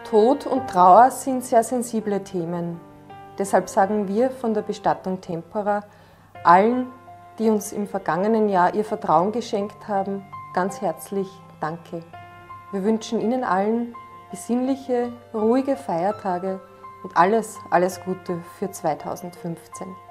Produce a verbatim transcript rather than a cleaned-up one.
Tod und Trauer sind sehr sensible Themen. Deshalb sagen wir von der Bestattung Tempora allen, die uns im vergangenen Jahr ihr Vertrauen geschenkt haben, ganz herzlich Danke. Wir wünschen Ihnen allen besinnliche, ruhige Feiertage und alles, alles Gute für zweitausendfünfzehn.